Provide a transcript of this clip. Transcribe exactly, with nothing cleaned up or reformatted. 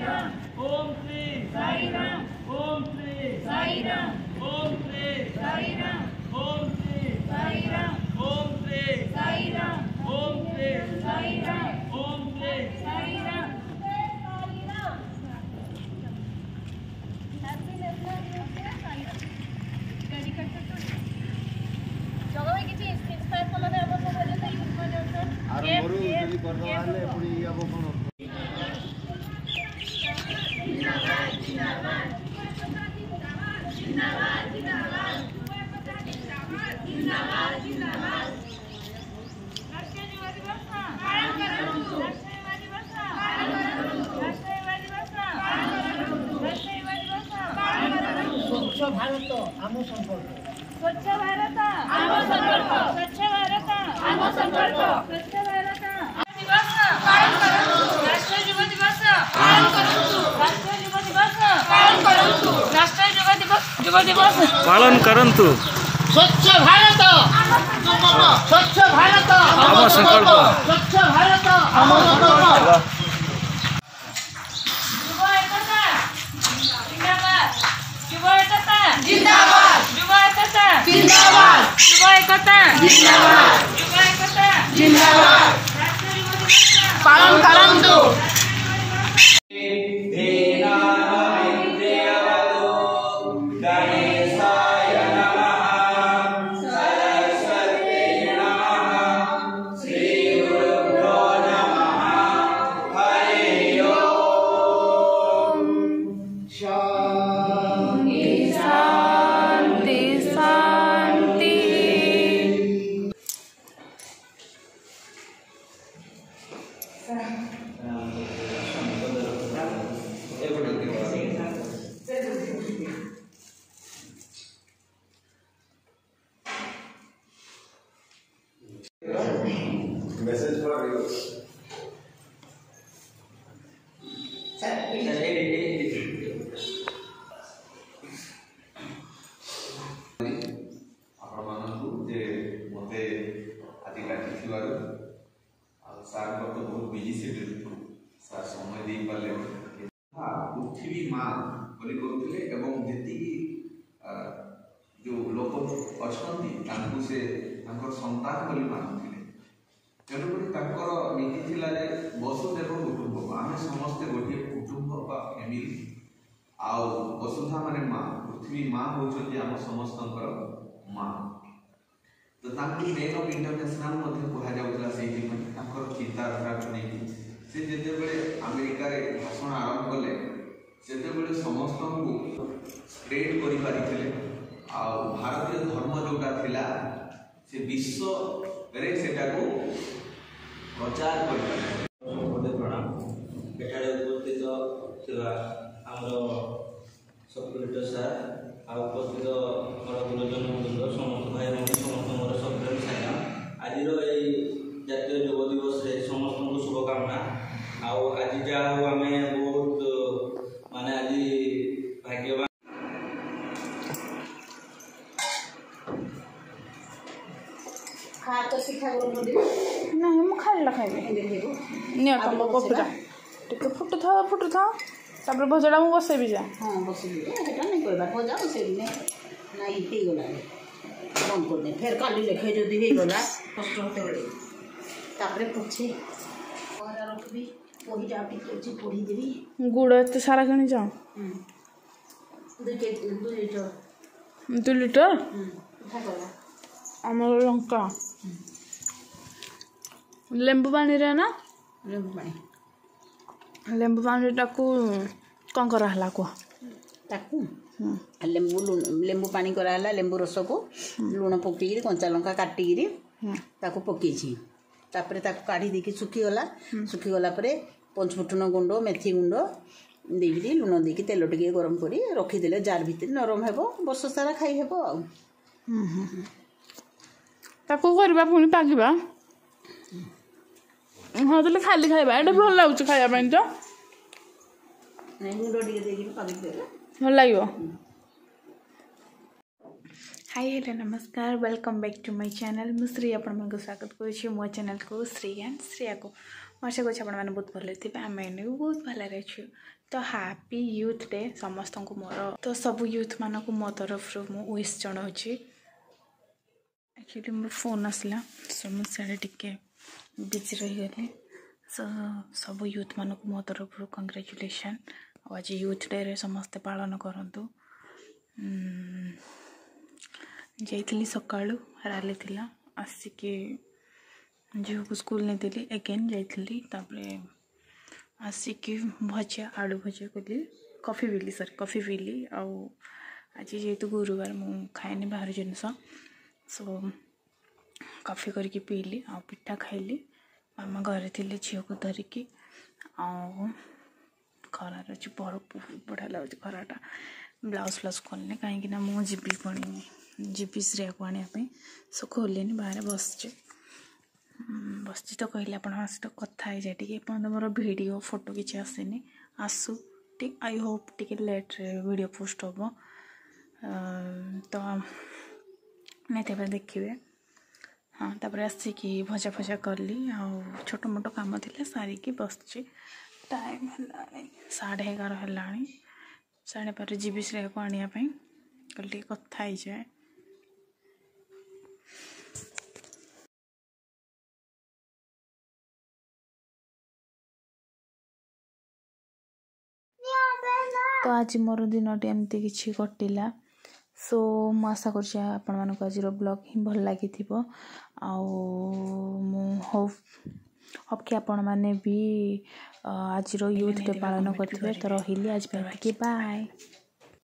ओम श्री साई राम ओम श्री साई राम ओम श्री साई राम ओम श्री साई राम ओम श्री साई राम ओम श्री साई राम ओम श्री साई राम स्वच्छ भारत आम संकल्प स्वच्छ भारत आम संकल्प स्वच्छ भारत आम संकल्प स्वच्छ भारत दिवस पालन करନ୍ତୁ राष्ट्रीय युवा दिवस पालन करନ୍ତୁ राष्ट्रीय युवा दिवस पालन करନ୍ତୁ राष्ट्रीय युवा दिवस युवा दिवस पालन करନ୍ତୁ स्वच्छ भारत स्वच्छ भारत आम संकल्प स्वच्छ भारत आम संकल्प युवा एकता जिंदाबाद युवा एकता जिंदाबाद युवा एकता जिंदाबाद युवा एकता जिंदाबाद पालन करନ୍ତୁ Message for you. ଆପଣମାନଙ୍କୁ ଯେ ମୋତେ ଆଜି ଡାକିଥିବାରୁ ଆଉ ସାର୍ଙ୍କ ତ ବହୁତ ବିଜି ସେଡ୍ୟୁଲ୍ ସାର୍ ସମୟ ଦେଇପାରିଲେ ପୃଥିବୀ ମା ବୋଲି କହୁଥିଲେ ଏବଂ ଯେତିକି ଯେଉଁ ଲୋକ ଅଛନ୍ତି ତାଙ୍କୁ ସେ ତାଙ୍କର ସନ୍ତାନ ବୋଲି ମାନୁଥିଲେ। ତେଣୁକରି ତାଙ୍କର ନୀତି ଥିଲା ଯେ ବସୁଦେବ କୁଟୁମ୍ବ ଆମେ ସମସ୍ତେ ଗୋଟିଏ କୁଟୁମ୍ବ ବା ଫ୍ୟାମିଲି ଆଉ ବସୁଧା ମାନେ ମା ପୃଥିବୀ ମା ହେଉଛନ୍ତି ଆମ ସମସ୍ତଙ୍କର ମା। ତ ତାଙ୍କୁ ମେନ୍ ଅଫ୍ ଇଣ୍ଟରନ୍ୟାସନାଲ ମଧ୍ୟ କୁହାଯାଉଥିଲା ସେଇଥିପାଇଁ ତାଙ୍କର ଚିନ୍ତାଧାରାକୁ ନେଇକି ସେ ଯେତେବେଳେ ଆମେରିକାରେ ଭାଷଣ ଆରମ୍ଭ କଲେ ସେତେବେଳେ ସମସ୍ତଙ୍କୁ ସ୍ପ୍ରେଡ୍ କରିପାରିଥିଲେ ଆଉ ଭାରତୀୟ ଧର୍ମ ଯେଉଁଟା ଥିଲା ସେ ବିଶ୍ୱରେ ସେଟାକୁ ପ୍ରଚାର କରିପାରିଲେ। ପ୍ରଣାମ ଏଠାରେ ଉପସ୍ଥିତ ଥିବା ଆମର ସକ୍ରେଟେରୀ ସାର୍ ଆଉ ଉପସ୍ଥିତ ଆମର ଗୁରୁଜନ ବୃନ୍ଦ ସମସ୍ତ ଭାଇ ଭଉଣୀ ସମସ୍ତଙ୍କର ସକ୍ରେଟେରୀ ସାର୍ ଆଜିର ଏଇ ଜାତୀୟ ଯୋଗ ଦିବସରେ ସମସ୍ତଙ୍କୁ ଶୁଭକାମନା। ଆଉ ଆଜି ଯାହା ହଉ ଆମେ ବହୁତ ମାନେ ଆଜି ଭାଗ୍ୟବାନ। नहीं मु खाइला खाइबे नियो तम पपुरा टिके फुटु था फुटु था तापर भजाडा मु बसेबी जा हां बसेबी एटा नहीं कहबा भजा बसेबी ने नहीं हे गला बंद कर दे फिर काली लेखे जदी हे गला कष्ट होते बड़े तापर पुछे और रखबी पोही जा टिके पोही देबी गुड़ एते सारा किनी जा हम दो के दो लीटर दो लीटर हम उठा गला अमर लंका लेंबू पानी रे ना लेंबू पानी लेंबू पानी टाकू कौन करा हला को ताकू लेंबू लेंबू पानी करा हला लेंबू रस को लूण पकई कंचा लंका काटी गिरी ताकू पकई छी तापरे ताकू काढी देकी सुखी गला सुखी गला परे पंचफुटन गुंड मेथी गुंड देगिरी लूण देकी तेल टिके गरम करी रखी देले जार भीतर नरम हेबो वर्ष सारा खाई हेबो आ ताकू करबा पुनी पागिबा हाँ तो खाली खाइबा एटा भल लागुछ खाइबा पई तो नहीं गुंड टिके देकी पागी देला भल लागियो। हाय हेलो नमस्कार welcome back to my channel मु श्री आपण मन को स्वागत करूँ मो चैनल को श्री एंड श्रेया को आशा करुँ आपने बहुत भले थे आम भी बहुत भलରେ अच्छे तो हैप्पी यूथ डे समस्त को मोर तो सब यूथ मान को मो तरफ मु विश जनाऊँगी एक्चुअली मोर फोन आसला सो मुझे टिके बिजी रहीगली सो सब यूथ मान को मो तरफ कंग्रेचुलेशन आज यूथ डे रे समस्ते पालन करूँ जाइली सका राली थिला आसिकी झील को स्कूल नहीं थी एगेन जाइली आसिकी भजा आलू भजा कली कॉफी पीली सॉरी कॉफी पीली आउ आज जेहेतु गुरुवार मु खाएनी बाहर जिनस सो कॉफी करके पीली आ पिठा खाइली मामा घरे थी झील को धरिकी आउ खरार अच्छी बड़ बढ़िया लगे खराटा ब्लाउज फ्लाउज खोलने कहीं मु जीवी पुणी जीवी श्रेया को आने सो खोलनी बाहर बस बस तो कहले आप सहित कथा जाए टे मोर वीडियो फोटो किसी आसनी आसू टे आई होप टे लेट वीडियो पोस्ट हम तो नहीं देखिए हाँ तापर आसिकी भजा फजा कली आ छोट मोट कम थी सारिकी बस टाइम है साढ़े एगार है साढ़े बार जीवी श्रेया को आने कल कथा ही जाए तो आज मोर दिन एमती किसी कटिला सो मु आशा कर आज ब्लॉग ही भल लगी होप होप कि आपण मैंने भी आज यूथ डे पालन करते तो रही आज बाय।